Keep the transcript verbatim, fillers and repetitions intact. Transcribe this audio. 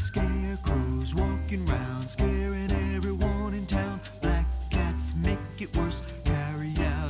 Scarecrows walking round, scaring everyone in town. Black cats make it worse, carry out